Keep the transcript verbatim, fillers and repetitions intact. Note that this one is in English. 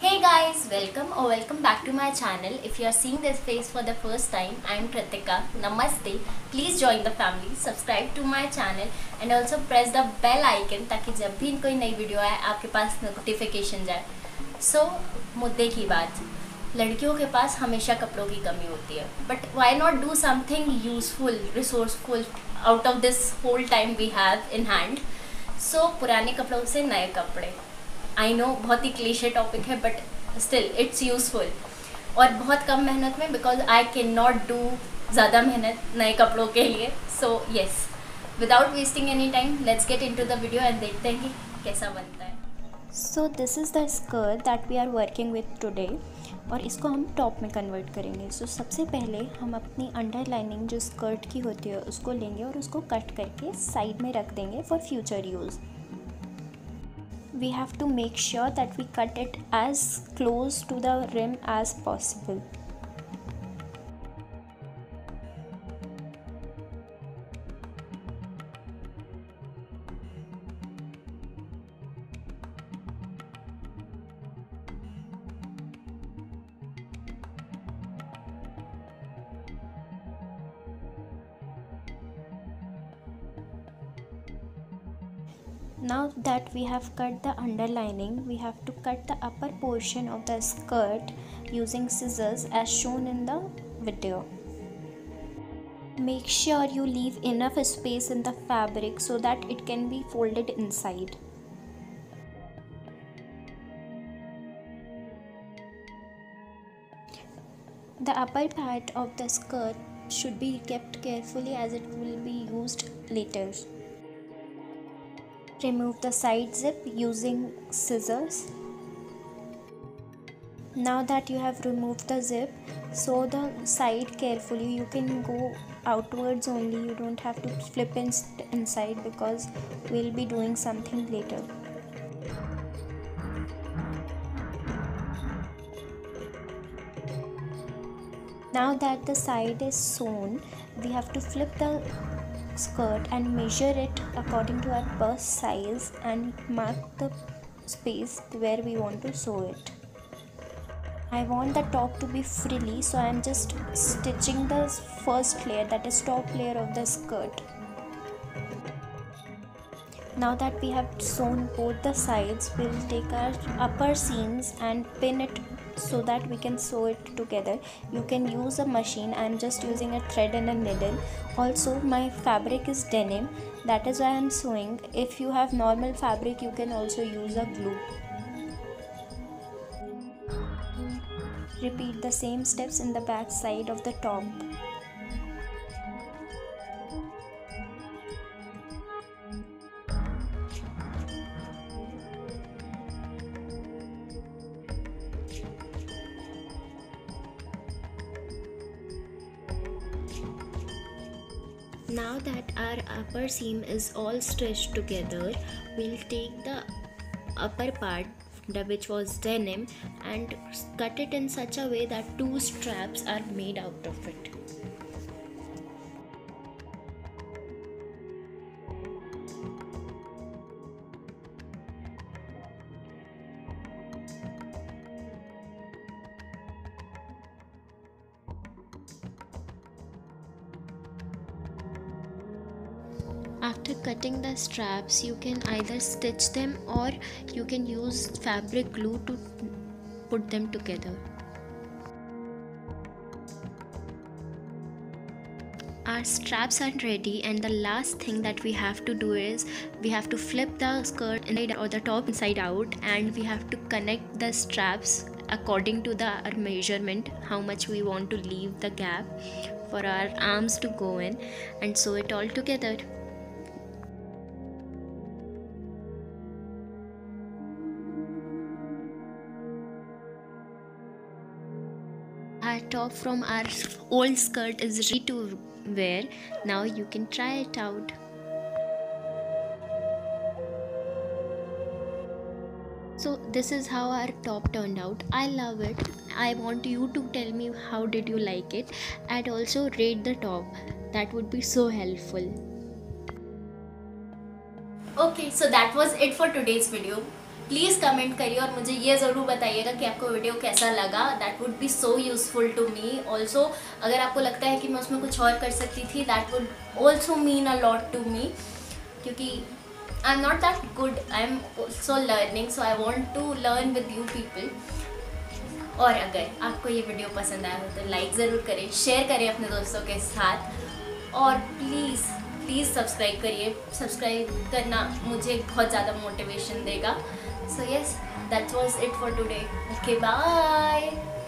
Hey guys, welcome or welcome back to my channel. If you are seeing this face for the first time, I am Kritika. Namaste. Please join the family, subscribe to my channel and also press the bell icon ताकि जब भी कोई नई video आए आपके पास notification जाए. So मुद्दे की बात, लड़कियों के पास हमेशा कपड़ों की कमी होती है, but why not do something useful, resourceful out of this whole time we have in hand. So पुराने कपड़ों से नए कपड़े. आई नो बहुत ही क्लीशे टॉपिक है बट स्टिल इट्स यूज़फुल और बहुत कम मेहनत में, because I can not do ज़्यादा मेहनत नए कपड़ों के लिए. So yes, without wasting any time let's get into the video and देखते हैं कि कैसा बनता है. So this is the skirt that we are working with today और इसको हम टॉप में कन्वर्ट करेंगे. सो so, सबसे पहले हम अपनी अंडरलाइनिंग जो स्कर्ट की होती है उसको लेंगे और उसको कट करके साइड में रख देंगे for future use. We have to make sure that we cut it as close to the rim as possible. Now that we have cut the underlining, we have to cut the upper portion of the skirt using scissors as shown in the video. Make sure you leave enough space in the fabric so that it can be folded inside. The upper part of the skirt should be kept carefully as it will be used later. Remove the side zip using scissors. Now that you have removed the zip, sew the side carefully. You can go outwards only, you don't have to flip in inside because we'll be doing something later. Now that the side is sewn, we have to flip the skirt and measure it according to our bust size and mark the space where we want to sew it. I want the top to be frilly, so I am just stitching the first layer, that is top layer of the skirt. Now that we have sewn both the sides, we will take our upper seams and pin it so that we can sew it together. You can use a machine. I am just using a thread and a needle. Also, my fabric is denim, that is why I am sewing. If you have normal fabric, you can also use a glue. Repeat the same steps in the back side of the top. Now that our upper seam is all stitched together, we'll take the upper part, the which was denim, and cut it in such a way that two straps are made out of it. After cutting the straps, you can either stitch them or you can use fabric glue to put them together. Our straps are ready, and the last thing that we have to do is we have to flip the skirt inside or the top inside out, and we have to connect the straps according to the our measurement, how much we want to leave the gap for our arms to go in, and sew it all together. Our top from our old skirt is ready to wear. Now you can try it out. So this is how our top turned out. I love it. I want you to tell me how did you like it, and also rate the top. That would be so helpful. Okay, so that was it for today's video. Please comment करिए और मुझे ये ज़रूर बताइएगा कि आपको video कैसा लगा। That would be so useful to me. Also अगर आपको लगता है कि मैं उसमें कुछ और कर सकती थी, that would also mean a lot to me, क्योंकि I am not that good, I am also learning, so I want to learn with you people. और अगर आपको ये वीडियो पसंद आया हो तो लाइक ज़रूर करें, शेयर करें अपने दोस्तों के साथ, और प्लीज़ प्लीज़ सब्सक्राइब करिए। सब्सक्राइब करना मुझे बहुत ज़्यादा मोटिवेशन देगा। So yes, that was it for today. Okay, bye.